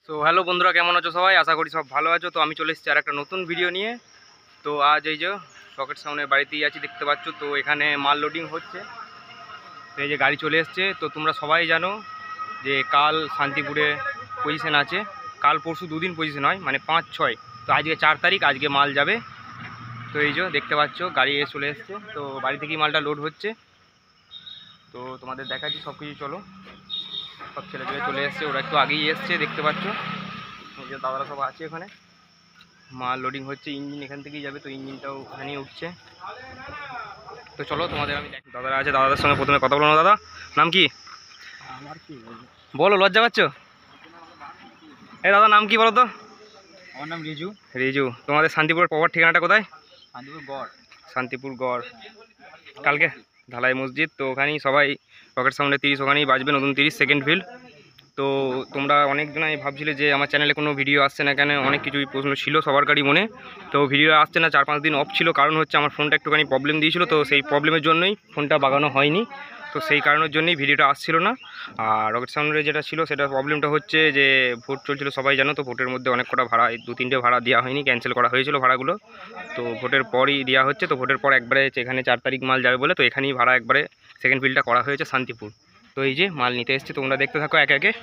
তো হ্যালো বন্ধুরা, কেমন আছো সবাই? আশা করি সব ভালো আছো। তো আমি চলে এসেছি আর একটা নতুন ভিডিও নিয়ে। তো আজ এই যে রকেট সাউন্ডের বাড়িতেই আছি, দেখতে পাচ্ছ। তো এখানে মাল লোডিং হচ্ছে। তো এই যে গাড়ি চলে এসছে। তো তোমরা সবাই জানো যে কাল শান্তিপুরে পজিশন আছে, কাল পরশু দুদিন পজিশন হয়, মানে 5-6। তো আজকে 4 তারিখ, আজকে মাল যাবে। তো এই যে দেখতে পাচ্ছ গাড়ি চলে এসছে। তো বাড়ি থেকেই মালটা লোড হচ্ছে। তো তোমাদের দেখাচ্ছি সব কিছু। চলো, সব ছেলেপেলে চলে এসছে, ওরা একটু আগেই এসছে, দেখতে পাচ্ছ। এই যে দাদারা সব আছে এখানে, মাল লোডিং হচ্ছে। ইঞ্জিন এখান থেকেই যাবে, তো ইঞ্জিনটাও এখানেই উঠছে। তো চলো তোমাদের আমি দাদারা আছে, দাদাদের সঙ্গে প্রথমে কথা বলো না। দাদা নাম কি? আমার কি বলো, লজ্জা পাচ্ছ? এই দাদা নাম কি বলো তো? আমার নাম রিজু। রিজু। তোমাদের শান্তিপুরের প্রপার ঠিকানাটা কোথায়? শান্তিপুর গড়। শান্তিপুর গড়। কালকে ঢালাই মসজিদ, তো ওখানেই সবাই রকেট সাউন্ডে 30 ওখানেই বাজবে, নতুন 30 সেকেন্ড ফিল্ড। তো তোমরা অনেকজনই ভাবছিলে যে আমার চ্যানেলে কোনো ভিডিও আসছে না কেন, অনেক কিছুই প্রশ্ন ছিল সবারই মনে। তো ভিডিও আসছে না, 4-5 দিন অফ ছিল। কারণ হচ্ছে আমার ফোনটা একটুখানি প্রবলেম দিয়েছিল, তো সেই প্রবলেমের জন্যই ফোনটা বাগানো হয়নি। তো সেই কারণের জন্যই ভিডিওটা আসছিল না। আর রকেট সাউন্ডের যেটা ছিল, সেটা প্রবলেমটা হচ্ছে যে ভোট চলছিল, সবাই জানো। তো ভোটের মধ্যে অনেক কটা ভাড়া, 2-3টে ভাড়া দেওয়া হয়নি, ক্যান্সেল করা হয়েছিল ভাড়াগুলো। তো ভোটের পরই দেওয়া হচ্ছে। তো ভোটের পর একবারে এখানে 4 তারিখ মাল যাবে বলে, তো এখানেই ভাড়া একবারে সেকেন্ড ফিল্ডটা করা হয়েছে শান্তিপুর। তো এই যে মাল নিতে এসছে, তোমরা দেখতে থাকো একে একে।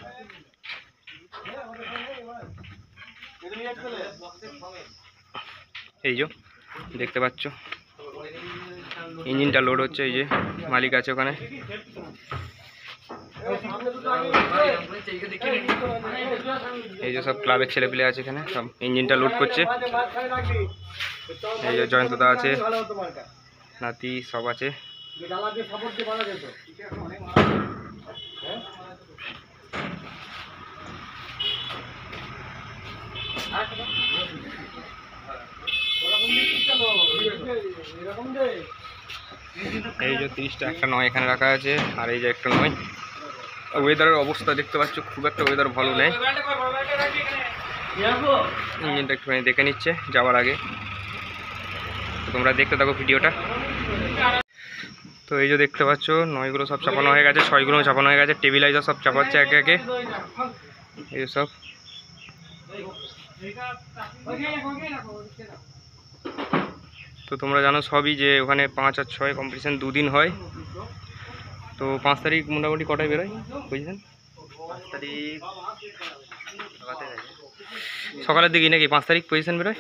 এই যে দেখতে পাচ্ছ ইঞ্জিনটা লোড হচ্ছে। এই যে মালিক আছে ওখানে। এই যে সব ক্লাবের ছেলেপিলে আছে এখানে, সব ইঞ্জিনটা লোড করছে। এই যে জয়ন্তদা আছে, নাতি সব আছে। এই যে 30টা একটা 9 এখানে রাখা আছে, আর এই যে একটা 9। ওয়েদারের অবস্থা দেখতে পাচ্ছ, খুব একটা ওয়েদার ভালো নেই। ইঞ্জিনটা একটুখানি দেখে নিচ্ছে যাওয়ার আগে। তো তোমরা দেখতে থাকো ভিডিওটা। তো এই যে দেখতে পাচ্ছ 9গুলো সব চাপানো হয়ে গেছে, 6গুলো চাপানো হয়ে গেছে। টেবিলাইজার সব চাপাচ্ছে একে একে। এই সব তো তোমরা জানো সবই, যে ওখানে 5 আর 6 কম্পিটিশন 2 দিন হয়। তো 5 তারিখ মোটামুটি কটায় বেরোয় বুঝছেন? 5 তারিখ সকালের দিকেই নাকি 5 তারিখ পজিশন বেরোয়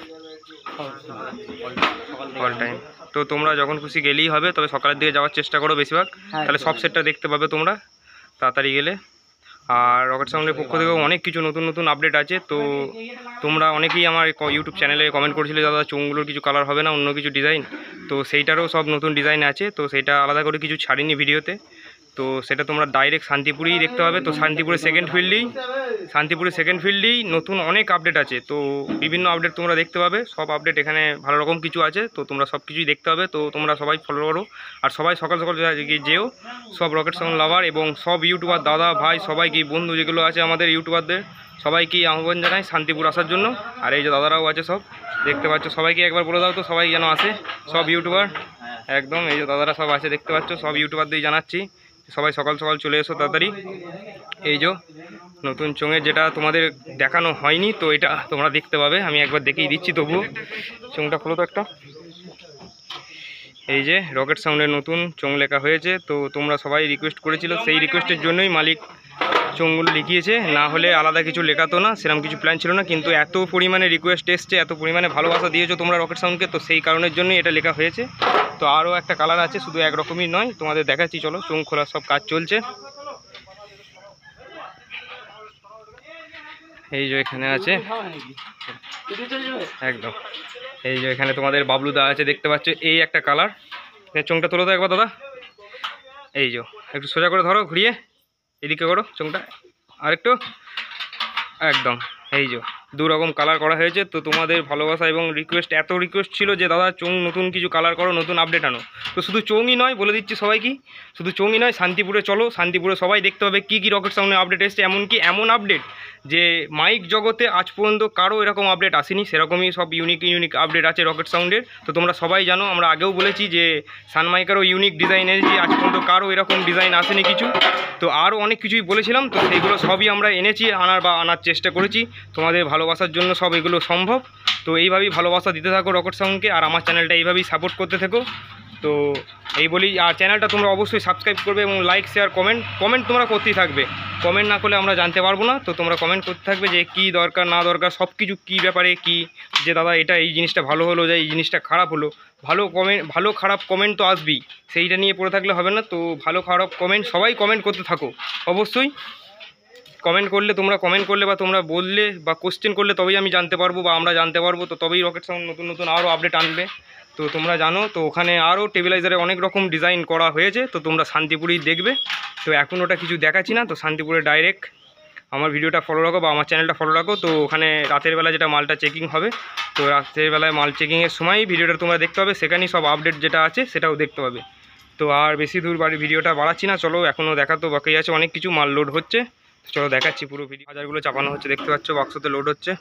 অল টাইম। তো তোমরা যখন খুশি গেলেই হবে, তবে সকালের দিকে যাওয়ার চেষ্টা করো বেশিরভাগ, তাহলে সব সেটটা দেখতে পাবে তোমরা তাড়াতাড়ি গেলে। আর রকেট সাউন্ডের পক্ষ থেকেও অনেক কিছু নতুন নতুন আপডেট আছে। তো তোমরা অনেকেই আমার ইউটিউব চ্যানেলে কমেন্ট করেছিলে, দাদা চোঙগুলোর কিছু কালার হবে না, অন্য কিছু ডিজাইন। তো সেইটারও সব নতুন ডিজাইন আছে। তো সেইটা আলাদা করে কিছু ছাড়িনি ভিডিওতে। তো সেটা তোমরা ডাইরেক্ট শান্তিপুরেই দেখতে হবে। তো শান্তিপুরের সেকেন্ড ফিল্ডেই নতুন অনেক আপডেট আছে। তো বিভিন্ন আপডেট তোমরা দেখতে পাবে, সব আপডেট এখানে ভালো রকম কিছু আছে। তো তোমরা সব কিছুই দেখতে হবে। তো তোমরা সবাই ফলো করো, আর সবাই সকাল সকাল যেও। সব রকেট সাউন্ড লাভার এবং সব ইউটিউবার দাদা ভাই সবাইকেই, বন্ধু যেগুলো আছে আমাদের ইউটিউবারদের, সবাইকেই আহ্বান জানাই শান্তিপুর আসার জন্য। আর এই যে দাদারাও আছে সব, দেখতে পাচ্ছ। সবাইকে একবার বলে দাও তো, সবাই যেন আসে, সব ইউটিউবার একদম। এই যে দাদারা সব আছে, দেখতে পাচ্ছ। সব ইউটিউবারদের জানাচ্ছি, সবাই সকাল সকাল চলে এসো তাড়াতাড়ি। এই যে নতুন চোঙের যেটা তোমাদের দেখানো হয়নি, তো এটা তোমরা দেখতে পাবে। আমি একবার দেখিয়ে দিচ্ছি, তবুও চোঙটা খোলো তো একটা। এই যে রকেট সাউন্ডের নতুন চোঙ লেখা হয়েছে। তো তোমরা সবাই রিকোয়েস্ট করেছিল, সেই রিকোয়েস্টের জন্যই মালিক চোঙগুলো লিখিয়েছে, না হলে আলাদা কিছু লেখাতো না, সেরকম কিছু প্ল্যান ছিল না। কিন্তু এত পরিমাণে রিকোয়েস্ট এসছে, এত পরিমাণে ভালোবাসা দিয়েছো তোমরা রকেট সাউন্ডকে, তো সেই কারণের জন্যই এটা লেখা হয়েছে। তো আরও একটা কালার আছে, শুধু একরকমই নয়, তোমাদের দেখাচ্ছি। চলো, চোঙ খোলার সব কাজ চলছে। এই যে এখানে আছে একদম। এই যে এখানে তোমাদের বাবলুদা আছে, দেখতে পাচ্ছ। এই একটা কালার। চোঙটা তোলো তো একবার দাদা। এই যে একটু সোজা করে ধরো, ঘুরিয়ে এদিকে করো চোঙটা আরেকটু, একদম। এই যে দু রকম কালার করা হয়েছে। তো তোমাদের ভালোবাসা এবং রিকোয়েস্ট, এত রিকোয়েস্ট ছিল যে দাদা চোং নতুন কিছু কালার করো, নতুন আপডেট আনো। তো শুধু চোংই নয়, বলে দিচ্ছি সবাইকে, শুধু চোংই নয়, শান্তিপুরে চলো, শান্তিপুরে সবাই দেখতে হবে কী কী রকেট সাউন্ডের আপডেট এসছে। এমনকি এমন আপডেট যে মাইক জগতে আজ পর্যন্ত কারো এরকম আপডেট আসেনি, সেরকমই সব ইউনিক ইউনিক আপডেট আছে রকেট সাউন্ডের। তো তোমরা সবাই জানো, আমরা আগেও বলেছি যে সানমাইকারও ইউনিক ডিজাইন এনেছি, আজ পর্যন্ত কারো এরকম ডিজাইন আসেনি কিছু। তো আরও অনেক কিছুই বলেছিলাম, তো সেইগুলো সবই আমরা এনেছি, আনার চেষ্টা করেছি। তোমাদের ভালোবাসার জন্য সব এগুলো সম্ভব। তো এইভাবেই ভালোবাসা দিতে থাকো রকেট সাউন্ডকে, আর আমার চ্যানেলটা এইভাবেই সাপোর্ট করতে থাকো। তো এই বলি, আর চ্যানেলটা তোমরা অবশ্যই সাবস্ক্রাইব করবে এবং লাইক শেয়ার কমেন্ট তোমরা করতেই থাকবে। কমেন্ট না করলে আমরা জানতে পারবো না। তো তোমরা কমেন্ট করতে থাকবে যে কী দরকার না দরকার, সব কিছু কী ব্যাপারে কী, যে দাদা এটা এই জিনিসটা ভালো হলো, যে এই জিনিসটা খারাপ হলো। ভালো খারাপ কমেন্ট তো আসবেই, সেইটা নিয়ে পড়ে থাকলে হবে না। তো ভালো খারাপ কমেন্ট সবাই কমেন্ট করতে থাকো অবশ্যই। কমেন্ট করলে বা তোমরা বললে বা কোশ্চেন করলে তবেই আমি জানতে পারবো বা আমরা জানতে পারবো। তো তবেই রকেট সাউন্ড নতুন নতুন আরও আপডেট আনবে। তো তোমরা জানো, তো ওখানে আরও টেবিলাইজারে অনেক রকম ডিজাইন করা হয়েছে। তো তোমরা শান্তিপুরেই দেখবে। তো এখন ওটা কিছু দেখাচ্ছি না। তো শান্তিপুরে ডাইরেক্ট আমার ভিডিওটা ফলো রাখো বা আমার চ্যানেলটা ফলো রাখো। তো ওখানে রাতের বেলা যেটা মালটা চেকিং হবে, তো রাতের বেলায় মাল চেকিংয়ের সময় ভিডিওটা তোমরা দেখতে পাবে, সেখানেই সব আপডেট যেটা আছে সেটাও দেখতে পাবে। তো আর বেশি দূর ভিডিওটা বাড়াচ্ছি না, চলো এখনও দেখাতো বাকি আছে, অনেক কিছু মাল লোড হচ্ছে। চলো দেখাচ্ছি পুরো ভিডিও। বাজারগুলো চাপানো হচ্ছে, দেখতে পাচ্ছ, বাক্সতে লোড হচ্ছে।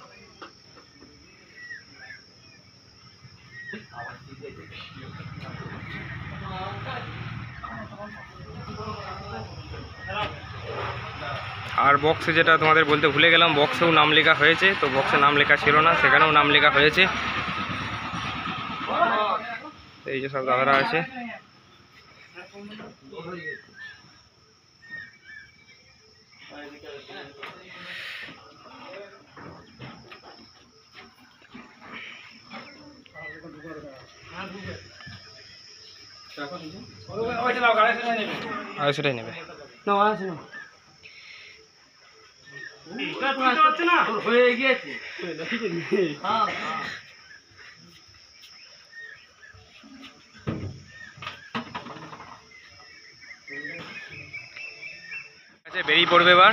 আর বক্সে যেটা তোমাদের বলতে ভুলে গেলাম, বক্সেও নাম লেখা হয়েছে। তো বক্সে নাম লেখা ছিল না, সেখানেও নাম লেখা হয়েছে। এই যে সব দাদারা আছে। সেটাই নেবে হয়ে গিয়েছে। আচ্ছা, বেরিয়ে পড়বে এবার,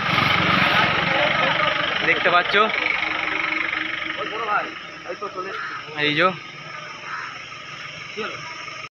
দেখতে পাচ্ছ এই যে